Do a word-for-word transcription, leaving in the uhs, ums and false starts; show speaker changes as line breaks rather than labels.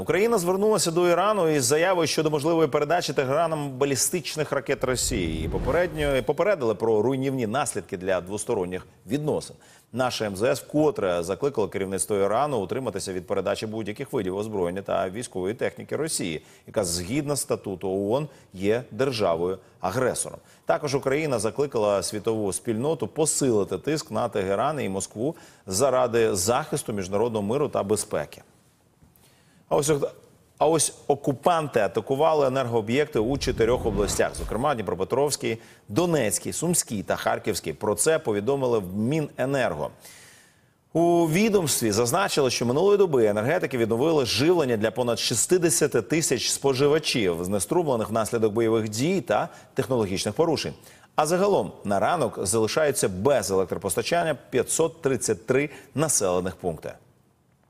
Україна звернулася до Ірану із заявою щодо можливої передачі Тегераном балістичних ракет Росії. І попередньо попередили про руйнівні наслідки для двосторонніх відносин. Наша ем зе ес вкотре закликало керівництво Ірану утриматися від передачі будь-яких видів озброєння та військової техніки Росії, яка згідно статуту о о ен є державою-агресором. Також Україна закликала світову спільноту посилити тиск на Тегеран і Москву заради захисту міжнародного миру та безпеки. А ось, а ось окупанти атакували енергооб'єкти у чотирьох областях, зокрема Дніпропетровській, Донецькій, Сумській та Харківській. Про це повідомили в Міненерго. У відомстві зазначили, що минулої доби енергетики відновили живлення для понад шістдесяти тисяч споживачів, знеструмлених внаслідок бойових дій та технологічних порушень. А загалом на ранок залишаються без електропостачання п'ятсот тридцять три населених пункти.